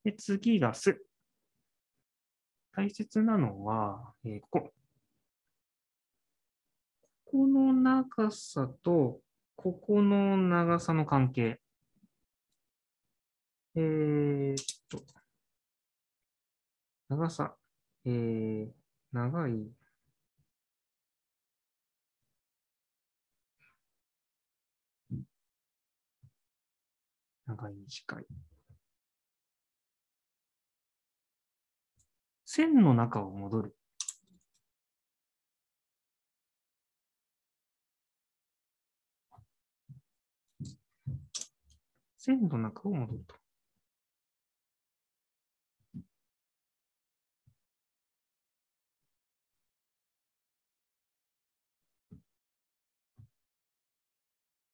で、次がす。大切なのは、ここの長さと、ここの長さの関係。えーっと、長さ。長い。長い、短い。線の中を戻る。線の中を戻ると。